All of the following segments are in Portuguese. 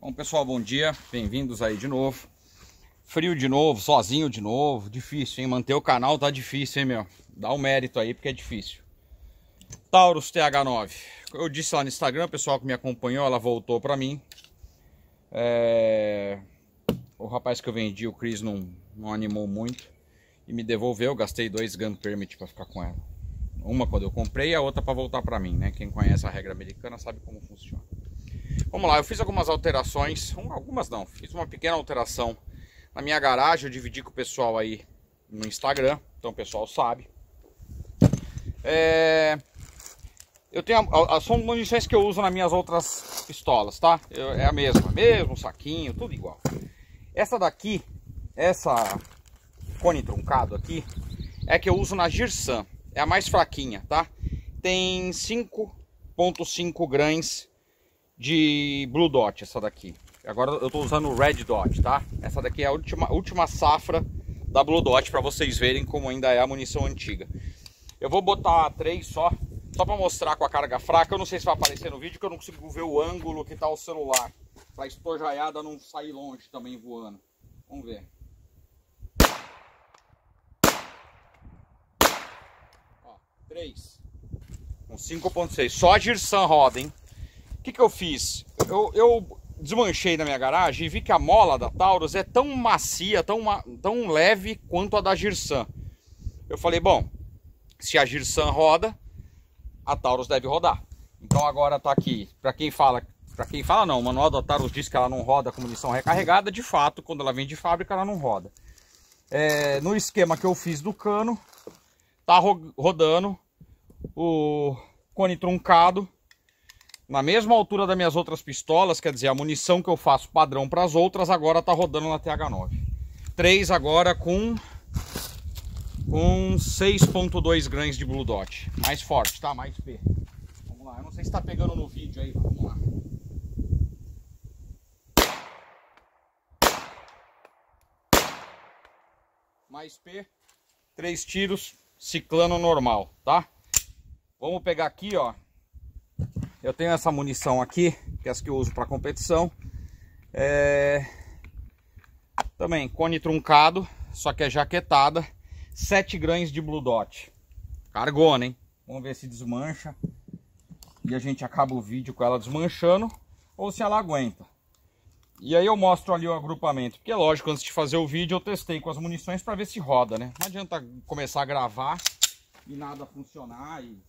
Bom, pessoal, bom dia, bem-vindos aí de novo. Frio de novo, sozinho de novo, difícil, hein? Manter o canal tá difícil, hein, meu? Dá um mérito aí porque é difícil. Taurus TH9. Eu disse lá no Instagram, o pessoal que me acompanhou, ela voltou pra mim. O rapaz que eu vendi, o Chris, não animou muito e me devolveu. Gastei 2 gun permit pra ficar com ela. Uma quando eu comprei e a outra pra voltar pra mim, né? Quem conhece a regra americana sabe como funciona. Vamos lá, eu fiz algumas alterações, algumas não, fiz uma pequena alteração na minha garagem, eu dividi com o pessoal aí no Instagram, então o pessoal sabe. Eu tenho, são munições que eu uso nas minhas outras pistolas, tá? É a mesma, mesmo saquinho, tudo igual. Essa daqui, essa cone truncado aqui, é que eu uso na Girsan, é a mais fraquinha, tá? Tem 5,5 grains de Blue Dot, essa daqui. Agora eu tô usando o Red Dot, tá? Essa daqui é a última safra da Blue Dot, para vocês verem como ainda é a munição antiga. Eu vou botar 3 só para mostrar com a carga fraca. Eu não sei se vai aparecer no vídeo, que eu não consigo ver o ângulo que tá o celular, pra estojaiada não sair longe também voando. Vamos ver. Ó, 3 com 5,6. Só a Girsan roda, hein? O que eu fiz? Eu desmanchei na minha garagem e vi que a mola da Taurus é tão macia, tão leve quanto a da Girsan. Eu falei, bom, se a Girsan roda, a Taurus deve rodar. Então agora tá aqui, para quem fala não, o manual da Taurus diz que ela não roda com munição recarregada. De fato, quando ela vem de fábrica, ela não roda. No esquema que eu fiz do cano, tá rodando o cone truncado na mesma altura das minhas outras pistolas, quer dizer, a munição que eu faço padrão para as outras agora tá rodando na TH9. 3 agora com 6,2 grains de Blue Dot. Mais forte, tá? Mais P. Vamos lá, eu não sei se tá pegando no vídeo aí, vamos lá. Mais P, 3 tiros, ciclano normal, tá? Vamos pegar aqui, ó. Eu tenho essa munição aqui, que é as que eu uso para competição. Também cone truncado, só que é jaquetada. 7 grains de Blue Dot. Cargona, hein? Vamos ver se desmancha. E a gente acaba o vídeo com ela desmanchando, ou se ela aguenta. E aí eu mostro ali o agrupamento. Porque é lógico, antes de fazer o vídeo eu testei com as munições para ver se roda, né? Não adianta começar a gravar e nada funcionar e...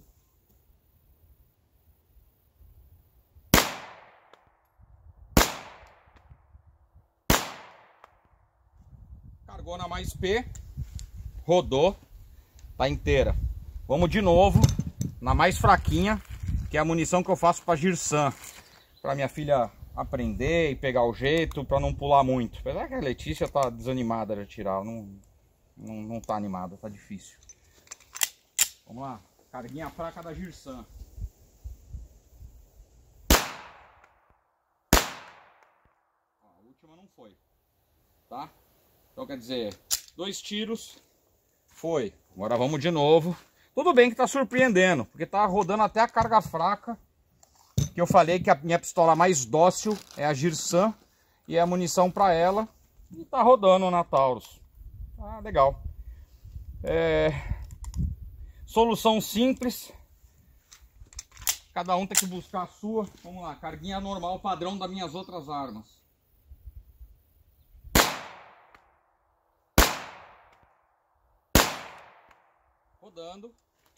Cargou na mais P, rodou, tá inteira. Vamos de novo na mais fraquinha, que é a munição que eu faço para Girsan, para minha filha aprender e pegar o jeito, para não pular muito. Apesar que a Letícia tá desanimada de atirar, não tá animada, tá difícil. Vamos lá, carguinha fraca da Girsan. A última não foi, tá? Então quer dizer, 2 tiros, foi. Agora vamos de novo. Tudo bem que tá surpreendendo, porque tá rodando até a carga fraca. Que eu falei que a minha pistola mais dócil é a Girsan e é a munição para ela. E tá rodando na Taurus. Ah, legal. Solução simples. Cada um tem que buscar a sua. Vamos lá, carguinha normal padrão das minhas outras armas. Rodando.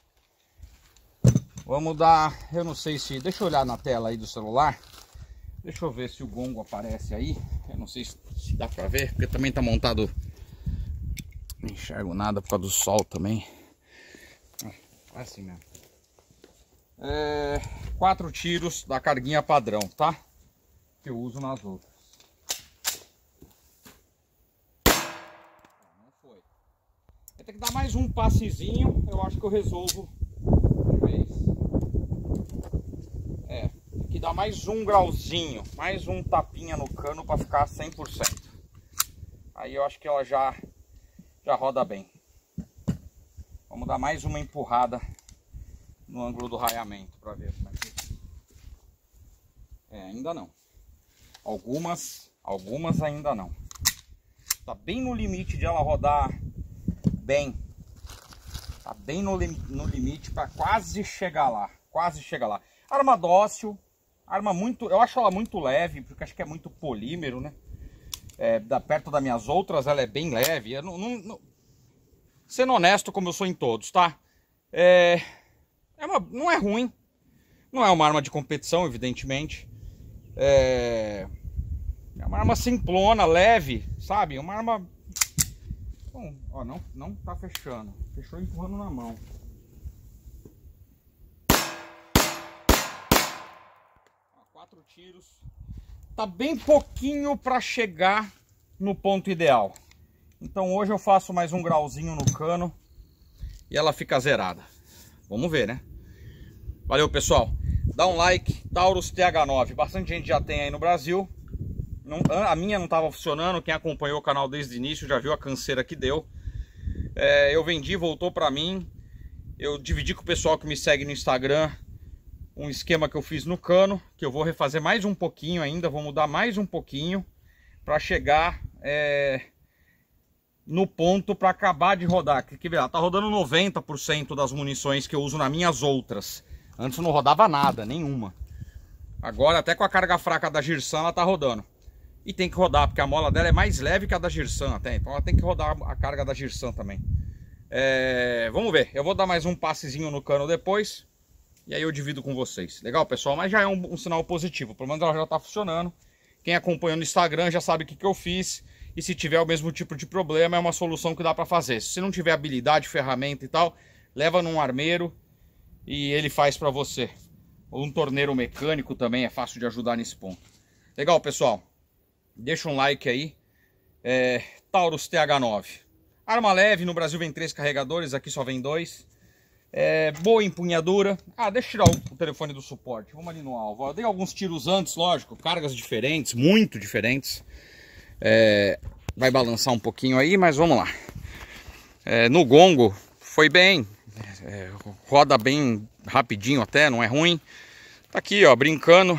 Vamos dar, eu não sei se, deixa eu olhar na tela aí do celular. Deixa eu ver se o gongo aparece aí. Eu não sei se dá pra ver, porque também tá montado. Não enxergo nada por causa do sol também. É assim mesmo. 4 tiros da carguinha padrão, tá? Que eu uso nas outras. Não foi. Vai ter que dar mais um passezinho. Eu acho que eu resolvo de vez. Tem que dar mais um grauzinho, mais um tapinha no cano para ficar 100%. Aí eu acho que ela já roda bem. Vamos dar mais uma empurrada no ângulo do raiamento para ver como é que... ainda não. Algumas ainda não. Tá bem no limite de ela rodar bem. Tá bem no limite para quase chegar lá. Quase chegar lá. Arma dócil. Arma muito... Eu acho ela muito leve, porque acho que é muito polímero, né? Perto das minhas outras, ela é bem leve. Eu sendo honesto, como eu sou em todos, tá? Não é ruim. Não é uma arma de competição, evidentemente. É uma arma simplona, leve, sabe? Uma arma... Bom, ó, não tá fechando. Fechou empurrando na mão. Ó, 4 tiros. Tá bem pouquinho para chegar no ponto ideal. Então hoje eu faço mais um grauzinho no cano e ela fica zerada. Vamos ver, né? Valeu, pessoal. Dá um like. Taurus TH9. Bastante gente já tem aí no Brasil. A minha não estava funcionando. Quem acompanhou o canal desde o início já viu a canseira que deu. Eu vendi, voltou para mim. Eu dividi com o pessoal que me segue no Instagram um esquema que eu fiz no cano, que eu vou refazer mais um pouquinho ainda, vou mudar mais um pouquinho para chegar no ponto para acabar de rodar. Que ela tá rodando 90% das munições que eu uso nas minhas outras. Antes não rodava nada, nenhuma. Agora até com a carga fraca da Girsan ela tá rodando. E tem que rodar, porque a mola dela é mais leve que a da Girsan até. Então ela tem que rodar a carga da Girsan também. Vamos ver, eu vou dar mais um passezinho no cano depois. E aí eu divido com vocês. Legal, pessoal? Mas já é um sinal positivo. Pelo menos ela já tá funcionando. Quem acompanha no Instagram já sabe o que eu fiz. E se tiver o mesmo tipo de problema, é uma solução que dá pra fazer. Se você não tiver habilidade, ferramenta e tal, leva num armeiro e ele faz pra você. Ou um torneiro mecânico também é fácil de ajudar nesse ponto. Legal, pessoal? Deixa um like aí. Taurus TH9. Arma leve, no Brasil vem 3 carregadores, aqui só vem 2. Boa empunhadura. Deixa eu tirar o telefone do suporte. Vamos ali no alvo. Eu dei alguns tiros antes, lógico. Cargas diferentes, muito diferentes. Vai balançar um pouquinho aí, mas vamos lá. No gongo foi bem. Roda bem rapidinho até, não é ruim. Tá aqui, ó, brincando.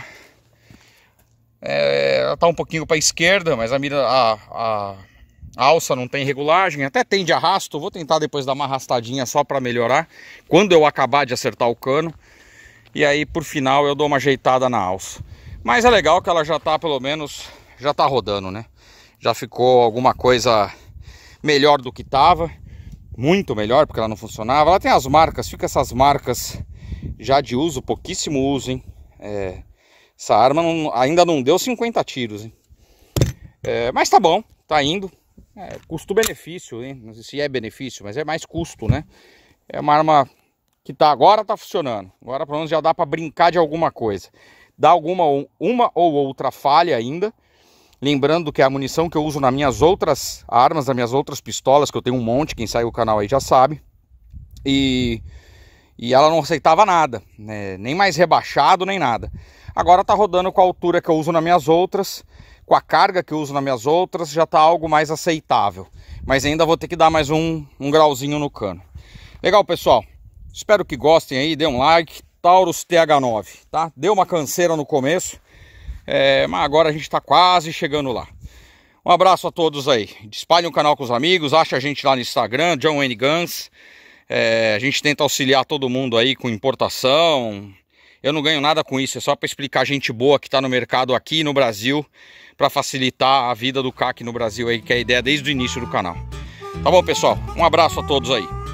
Ela tá um pouquinho para a esquerda, mas a mira, a alça não tem regulagem, até tem de arrasto. Vou tentar depois dar uma arrastadinha só para melhorar quando eu acabar de acertar o cano. E aí por final eu dou uma ajeitada na alça. Mas é legal que ela já tá, pelo menos, já tá rodando, né? Já ficou alguma coisa melhor do que tava. Muito melhor, porque ela não funcionava. Ela tem as marcas, fica essas marcas já de uso, pouquíssimo uso, hein? Essa arma ainda não deu 50 tiros, hein? Mas tá bom, tá indo. Custo-benefício, hein? Não sei se é benefício, mas é mais custo, né? É uma arma que agora tá funcionando. Agora pelo menos já dá para brincar de alguma coisa. Dá uma ou outra falha ainda. Lembrando que a munição que eu uso nas minhas outras armas, nas minhas outras pistolas, que eu tenho um monte, quem segue o canal aí já sabe. E ela não aceitava nada, né? Nem mais rebaixado, nem nada. Agora tá rodando com a altura que eu uso nas minhas outras, com a carga que eu uso nas minhas outras, já tá algo mais aceitável. Mas ainda vou ter que dar mais um grauzinho no cano. Legal, pessoal? Espero que gostem aí, dê um like. Taurus TH9, tá? Deu uma canseira no começo, mas agora a gente tá quase chegando lá. Um abraço a todos aí. Espalhem o canal com os amigos, acha a gente lá no Instagram, John Wayne Guns. A gente tenta auxiliar todo mundo aí com importação. Eu não ganho nada com isso, é só para explicar gente boa que está no mercado aqui no Brasil, para facilitar a vida do CAC no Brasil aí, que é a ideia desde o início do canal. Tá bom, pessoal? Um abraço a todos aí.